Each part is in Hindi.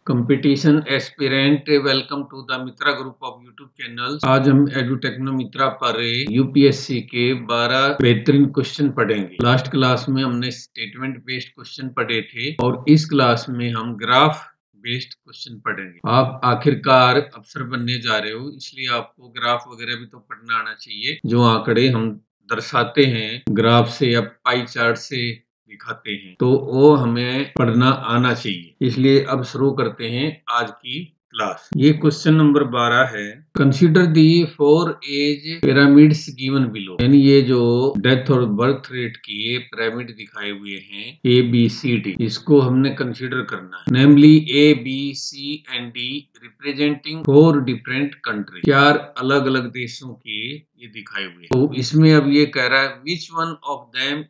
Competition aspirant welcome to the Mitra group of YouTube channels. आज हम एडुटेक्नो मित्रा पर यूपीएससी के 12 बेहतरीन क्वेश्चन पढ़ेंगे। लास्ट क्लास में हमने स्टेटमेंट बेस्ड क्वेश्चन पढ़े थे और इस क्लास में हम ग्राफ बेस्ड क्वेश्चन पढ़ेंगे। आप आखिरकार अफसर बनने जा रहे हो, इसलिए आपको ग्राफ वगैरह भी तो पढ़ना आना चाहिए। जो आंकड़े हम दर्शाते हैं ग्राफ से या पाई चार्ट से दिखाते हैं, तो वो हमें पढ़ना आना चाहिए। इसलिए अब शुरू करते हैं आज की क्लास। ये क्वेश्चन नंबर 12 है। Consider the 4 age pyramids given below, यानी ये जो डेथ और बर्थ रेट की पिरामिड दिखाए हुए हैं ABCD, इसको हमने कंसीडर करना है। Namely ABC and D representing 4 different country, 4 अलग अलग देशों के ये दिखाए हुए हैं। तो इसमें अब ये कह रहा है which one of them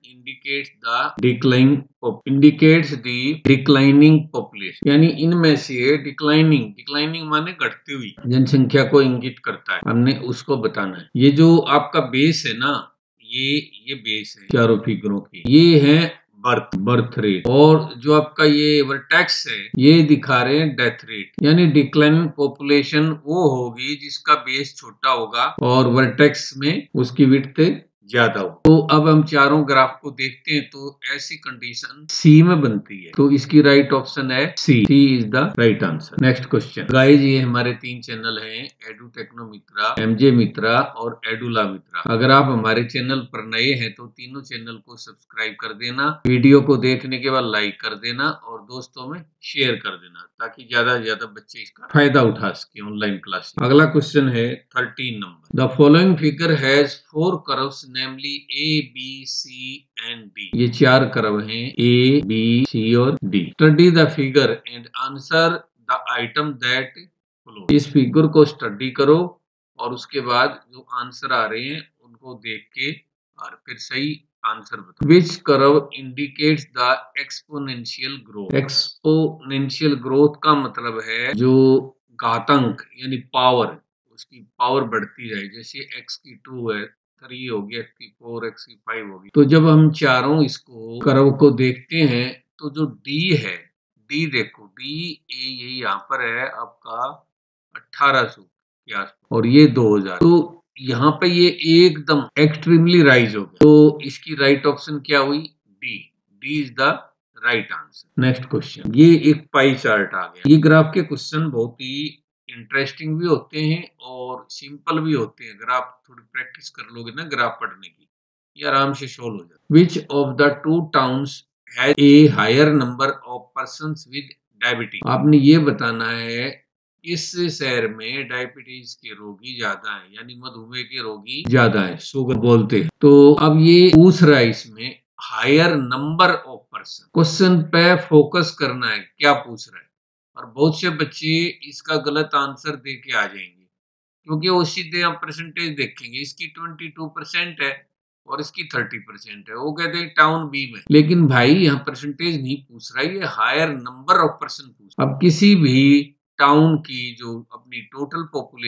indicates the declining population, यानी इनमें से डिक्लाइनिंग माने घटती हुई जनसंख्या को इंगित करता है। हमने उसको बताना है। ये जो आपका बेस है ना, ये बेस है चारों फिगरों की, ये है बर्थ रेट, और जो आपका ये वर्टेक्स है ये दिखा रहे हैं डेथ रेट, यानी डिक्लाइनिंग पॉपुलेशन वो होगी जिसका बेस छोटा होगा और वर्टेक्स में उसकी विड्थ ज्यादा हो। तो अब हम चारों ग्राफ को देखते हैं, तो ऐसी कंडीशन सी में बनती है, तो इसकी राइट ऑप्शन है C is the right answer. Next question. Guys, ये हमारे 3 चैनल हैं, एडुटेक्नो मित्रा, MJ मित्रा और एडुला मित्रा। अगर आप हमारे चैनल पर नए हैं तो तीनों चैनल को सब्सक्राइब कर देना, वीडियो को देखने के बाद लाइक कर देना और दोस्तों में शेयर कर देना, ताकि ज्यादा से ज्यादा बच्चे इसका फायदा उठा सके ऑनलाइन क्लास। अगला क्वेश्चन है 13 नंबर। The following figure has 4 curves namely ABC and D। ये 4 कर्व हैं ABC और D। Study the figure and answer the item that follow. इस फिगर को स्टडी करो और उसके बाद जो आंसर आ रहे हैं उनको देख के और फिर सही आंसर बताओ। Which curve indicates the exponential growth. Exponential growth का मतलब है जो घातांक यानी पावर, उसकी पावर बढ़ती जाए। जैसे x की 2 है, 3 होगी, x की 4, x की 5 होगी। तो जब हम चारों इसको कर्व को देखते हैं तो जो D है, D देखो, D ये यहाँ पर है आपका 1800 के आसपास और ये 2000, तो यहाँ पे ये एकदम एक्सट्रीमली राइज हो गया। तो इसकी राइट ऑप्शन क्या हुई? D is the right answer. Next question. ये एक पाई चार्ट आ गया। ये ग्राफ के क्वेश्चन बहुत ही इंटरेस्टिंग भी होते हैं और सिंपल भी होते हैं। अगर आप थोड़ी प्रैक्टिस कर लोगे ना ग्राफ पढ़ने की, ये आराम से सोल्व हो जाए। Which of the 2 towns has a higher number of persons with diabetes. आपने ये बताना है इस शहर में डायबिटीज के रोगी ज्यादा है, यानी मधुमेह के रोगी ज्यादा है, शुगर बोलते हैं। तो अब ये पूछ रहा है इसमें higher number of person. Question पे फोकस करना है, क्या पूछ रहा है। और बहुत से बच्चे इसका गलत आंसर दे के आ जाएंगे, क्योंकि वो सीधे हम परसेंटेज देखेंगे, इसकी 22% है और इसकी 30% है, वो कहते हैं टाउन बी में। लेकिन भाई यहाँ परसेंटेज नहीं पूछ रहा है, ये हायर नंबर ऑफ पर्सन पूछ रहा है। अब किसी भी टाउन की जो अपनी टोटल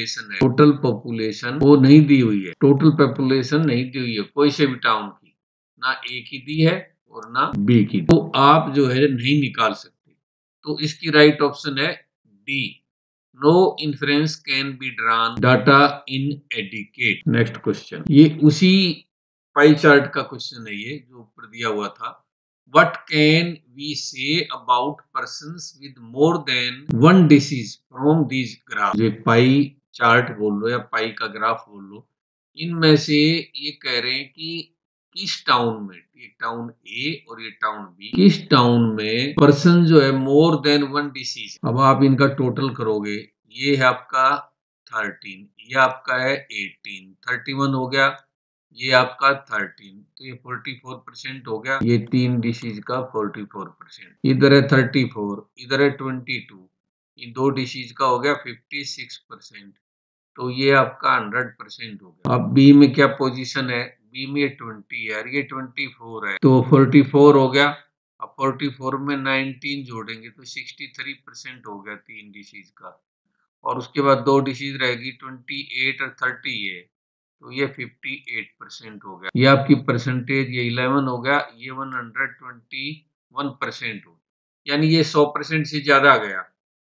पॉपुलेशन वो नहीं दी हुई है, टोटल पॉपुलेशन नहीं दी हुई है कोई से भी टाउन की, ना ए की दी है और ना बी की, तो आप जो है नहीं निकाल सकते। तो इसकी राइट ऑप्शन है D, no inference can be drawn, data inadequate. Next question. ये उसी पाई चार्ट का क्वेश्चन है, ये जो ऊपर दिया हुआ था। What can we say about persons with more than one disease from these graphs? ये पाई चार्ट बोल लो या पाई का ग्राफ बोल लो, इनमें से ये कह रहे हैं कि किस टाउन में, ये टाउन ए और ये टाउन बी, किस टाउन में पर्सन जो है मोर देन 1 डिसीज। अब आप इनका टोटल करोगे, ये है आपका 13, ये आपका है 18, 31 हो गया, ये आपका 13, तो ये 44% हो गया। ये 3 डिसीज का 44%, इधर है 34, इधर है 22, इन 2 डिसीज का हो गया 56%, तो ये आपका 100% हो गया। अब बी में क्या पोजीशन है? बी में 20 है, ये 24 है, तो 44 हो गया। अब 44 में 19 जोड़ेंगे तो 63% हो गया 3 डिसीज का, और उसके बाद 2 डिसीज रहेगी 28 और 30 है, तो ये 58% हो गया। ये आपकी परसेंटेज, ये 11 हो गया, ये 121% हो, यानी ये 100% से ज्यादा आ गया।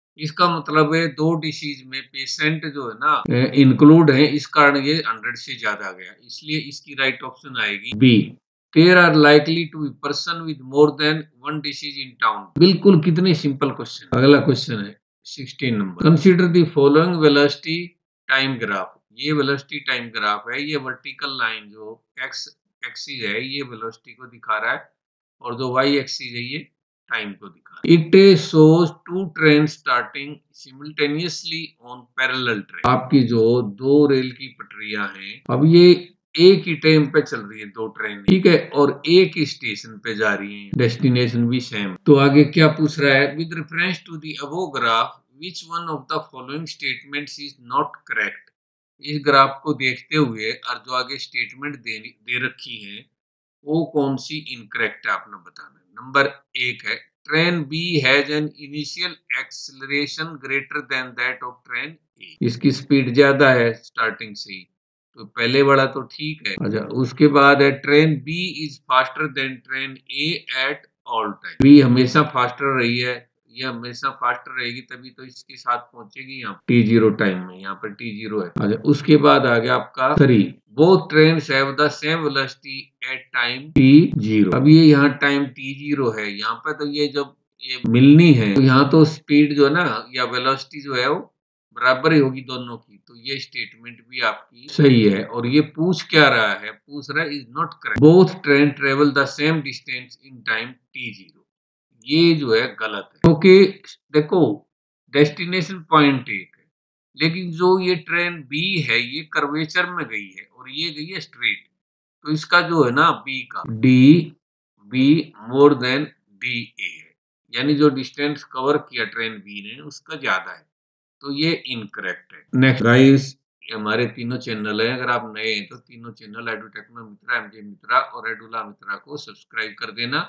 इसका मतलब है 2 डिसीज में पेशेंट जो है ना इंक्लूड है, इस कारण ये 100 से ज्यादा गया, इसलिए इसकी राइट ऑप्शन आएगी B. There are likely to be person with more than 1 disease in town. बिल्कुल, कितने सिंपल क्वेश्चन। अगला क्वेश्चन है 16 नंबर। Consider the following velocity time graph. ये वेलोसिटी टाइम ग्राफ है, ये वर्टिकल लाइन जो एक्स एक्सिस है ये वेलोसिटी को दिखा रहा है और जो वाई एक्सिस है ये टाइम को दिखा रहा है। It shows 2 train starting simultaneously on parallel train. आपकी जो 2 रेल की पटरियां हैं, अब ये एक ही टाइम पे चल रही है 2 ट्रेन, ठीक है, और एक ही स्टेशन पे जा रही है, डेस्टिनेशन भी सेम। तो आगे क्या पूछ रहा है, with reference to the above graph which one of the following statements is not correct. इस ग्राफ को देखते हुए और जो आगे स्टेटमेंट दे रखी है वो कौन सी इनकरेक्ट है आपने बताना है। नंबर 1 है, train B has an initial acceleration greater than that of train A. इसकी स्पीड ज्यादा है स्टार्टिंग से ही, तो पहले वाला तो ठीक है। अच्छा, उसके बाद है train B is faster than train A at all time. B हमेशा फास्टर रही है, ये हमेशा फास्टर रहेगी, तभी तो इसके साथ पहुंचेगी यहाँ T0 टाइम में, यहाँ पर T0 है। अच्छा, उसके बाद आ गया आपका 3, both train have the same velocity at time T0। अब ये यहाँ टाइम T0 है, यहाँ पे तो ये जब ये मिलनी है तो यहाँ तो स्पीड जो है ना या वेलोसिटी जो है वो बराबर ही होगी दोनों की, तो ये स्टेटमेंट भी आपकी सही है। और ये पूछ क्या रहा है, पूछ रहा है is not correct, both train travel the same distance in time T0। ये जो है गलत है, क्योंकि देखो डेस्टिनेशन पॉइंट एक है, लेकिन जो ये ट्रेन बी है ये कर्वेचर में गई है और ये गई है स्ट्रेट, तो इसका जो है ना बी का D B more than D A है, यानी जो डिस्टेंस कवर किया ट्रेन बी ने उसका ज्यादा है, तो ये इनकरेक्ट है। नेक्स्ट गाइस, हमारे तीनों चैनल हैं, अगर आप नए हैं तो तीनों चैनल एडुटेक्नो मित्रा, एमजे मित्रा और एडुला मित्रा को सब्सक्राइब कर देना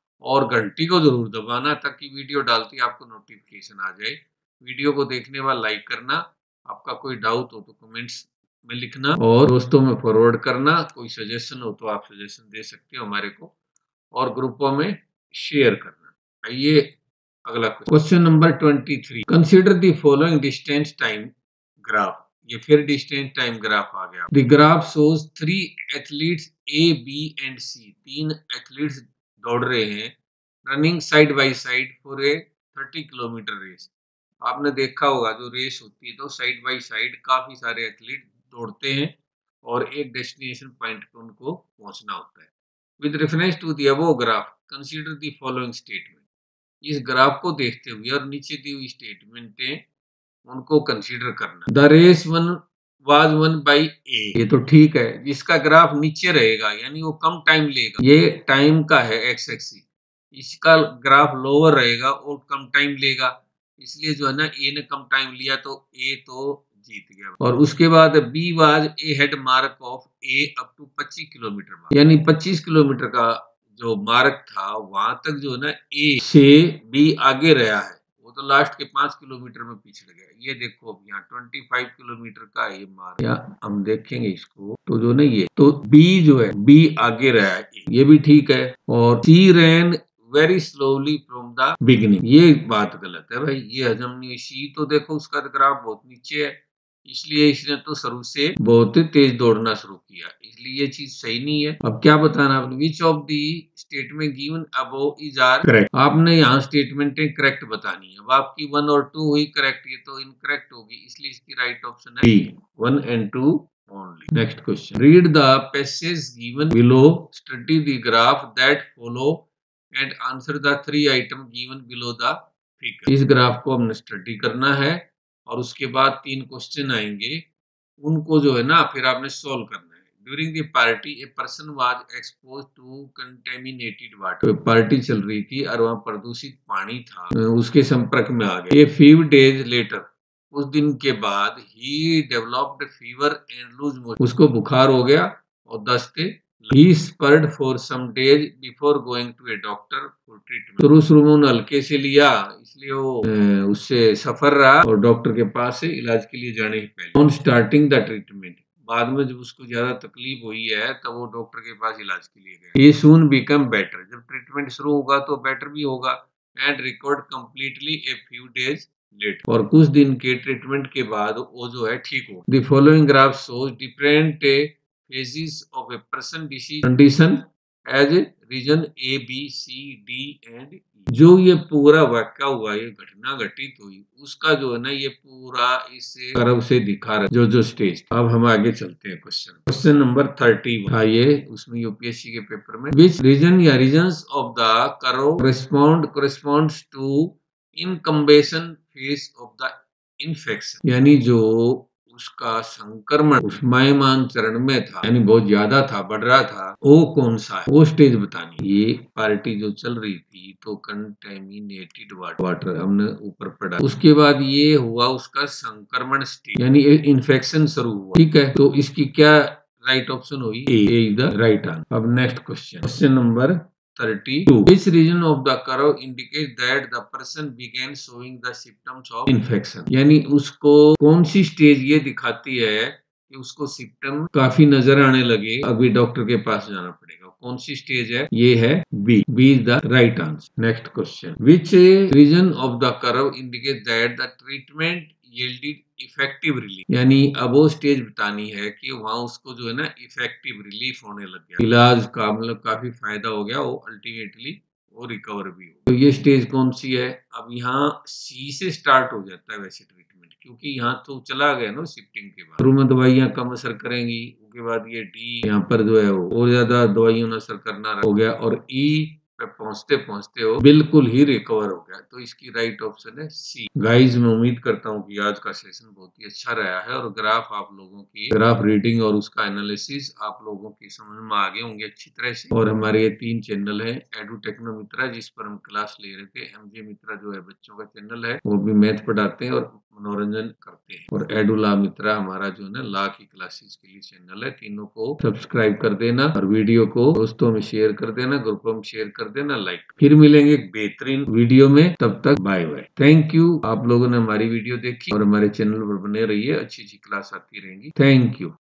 और घंटी को जरूर दबाना ताकि वीडियो डालते ही आपको नोटिफिकेशन आ जाए। वीडियो को देखने बाद लाइक करना, आपका कोई डाउट हो तो कमेंट्स में लिखना और दोस्तों में फॉरवर्ड करना, कोई सजेशन हो तो आप सजेशन दे सकते हो हमारे को, और ग्रुपों में शेयर करना। आइए अगला question number 23। Consider the following distance time graph. ये फिर डिस्टेंस टाइम ग्राफ आ गया। The graph shows 3 athletes A B and C. 3 athletes दौड़ रहे हैं running side by side for a 30 kilometre race. आपने देखा होगा जो रेस होती है तो साइड बाय साइड काफी सारे एथलीट दौड़ते हैं और एक डेस्टिनेशन पॉइंट पे उनको पहुंचना होता है। With reference to the above graph consider the following statement. इस ग्राफ को देखते हुए और नीचे दी हुई स्टेटमेंटें उनको कंसीडर करना। The race was won by A. ये तो ठीक है, जिसका ग्राफ नीचे रहेगा यानी वो कम टाइम लेगा, ये टाइम का है एक्स एक्सिस, इसका ग्राफ लोअर रहेगा और कम टाइम लेगा, इसलिए जो है ना ए ने कम टाइम लिया तो ए तो जीत गया। और उसके बाद B was ahead mark of A up to 25 kilometre, यानी 25 किलोमीटर का जो मार्क था वहां तक जो है ना ए से बी आगे रहा है, वो तो लास्ट के 5 किलोमीटर में पिछड़ गया। ये देखो अब यहाँ 25 किलोमीटर का ये मार्क, या हम देखेंगे इसको तो जो नहीं है तो बी जो है बी आगे रहा है, ये भी ठीक है। और C ran very slowly from the beginning, ये बात गलत है भाई, ये हजम नहीं। सी तो देखो उसका ग्राफ बहुत नीचे है, इसलिए इसने तो शुरू से बहुत तेज दौड़ना शुरू किया, इसलिए ये चीज सही नहीं है। अब क्या बताना आपने, which of the statement given above is are correct. आपने यहाँ स्टेटमेंटें करेक्ट बतानी है। अब आपकी 1 और 2 हुई करेक्ट, ये तो इनकरेक्ट होगी, इसलिए इसकी राइट ऑप्शन है B 1 and 2 only. Next question. Read the passage given below. Study the graph that follow and answer the 3 items given below the figure. इस ग्राफ को हमने स्टडी करना है और उसके बाद 3 क्वेश्चन आएंगे, उनको जो है ना फिर आपने सोल्व करना है। During the party a person was expose to contaminated water. Party चल रही थी और वहां प्रदूषित पानी था, उसके संपर्क में आ गए। ए फ्यू डेज लेटर, कुछ दिन के बाद ही developed fever and loose motion, उसको बुखार हो गया और दस्ते। He suffered for some days before going to a doctor for treatment. शुरू में उन्होंने हल्के से लिया, इसलिए वो उससे सफर रहा और डॉक्टर के पास से इलाज के लिए जाने से पहले। ऑन स्टार्टिंग द ट्रीटमेंट, बाद में जब उसको ज्यादा तकलीफ हुई है तब वो डॉक्टर के पास इलाज के लिए गया। ये सून बिकम बेटर, जब ट्रीटमेंट शुरू होगा तो बेटर भी होगा। And recovered completely a few days late और कुछ दिन के ट्रीटमेंट के बाद वो जो है ठीक हो। The following graph shows different phases of a person disease condition as region A B C D and E. जो ये पूरा वाक्य हुआ, ये घटना घटित हुई, उसका जो है ना ये पूरा इस कर्व से दिखा रहा है जो स्टेज। अब हम आगे चलते हैं क्वेश्चन नंबर 30। ये उसमें यूपीएससी के पेपर में विच रीजन या regions of the curve corresponds to incubation phase of the infection, यानी जो उसका संक्रमण उष्मायमान चरण में था, यानी बहुत ज्यादा था, बढ़ रहा था, वो कौन सा है, वो स्टेज बतानी। ये पार्टी जो चल रही थी तो कंटेमिनेटेड वाटर हमने ऊपर पढ़ा। उसके बाद ये हुआ उसका संक्रमण स्टेज, यानी इन्फेक्शन शुरू हुआ। ठीक है, तो इसकी क्या राइट ऑप्शन हुई, A is the right answer. अब next question number 32. Which region of the curve indicates that the person began showing the symptoms of infection? यानी उसको कौन सी स्टेज ये दिखाती है कि उसको सिम्टम काफी नजर आने लगे, अभी डॉक्टर के पास जाना पड़ेगा। कौन सी स्टेज है, ये है B is the right answer. Next question, which region of the curve indicate that the treatment yielded effective relief, यानी अब वो स्टेज बतानी है कि वहां उसको जो है ना इफेक्टिव रिलीफ होने लग गया, इलाज का मतलब काफी फायदा हो गया, वो अल्टीमेटली वो रिकवर भी हो। तो ये स्टेज कौन सी है, अब यहाँ सी से स्टार्ट हो जाता है वैसे ट्रीटमेंट, क्योंकि यहाँ तो चला गया ना शिफ्टिंग के बाद, शुरू में दवाइयाँ कम असर करेंगी, उसके बाद ये डी यहाँ पर जो है वो और ज्यादा दवाइयों ने असर करना हो गया, और ई पे पहुंचते पहुंचते हो बिल्कुल ही रिकवर हो गया। तो इसकी राइट ऑप्शन है सी। गाइस, मैं उम्मीद करता हूँ कि आज का सेशन बहुत ही अच्छा रहा है, और ग्राफ आप लोगों की ग्राफ रीडिंग और उसका एनालिसिस आप लोगों की समझ में आ गए होंगे अच्छी तरह से। और हमारे ये 3 चैनल है, एडू टेक्नो मित्रा जिस पर हम क्लास ले रहे थे, एमजे मित्रा जो है बच्चों का चैनल है, वो भी मैथ पढ़ाते हैं और मनोरंजन करते हैं, और एडुला मित्रा हमारा जो है ना लॉ की क्लासेस के लिए चैनल है। तीनों को सब्सक्राइब कर देना और वीडियो को दोस्तों में शेयर कर देना, ग्रुप में शेयर कर देना, लाइक। फिर मिलेंगे एक बेहतरीन वीडियो में, तब तक बाय बाय। थैंक यू, आप लोगों ने हमारी वीडियो देखी और हमारे चैनल पर बने रहिए, अच्छी अच्छी क्लास आती रहेंगी। Thank you.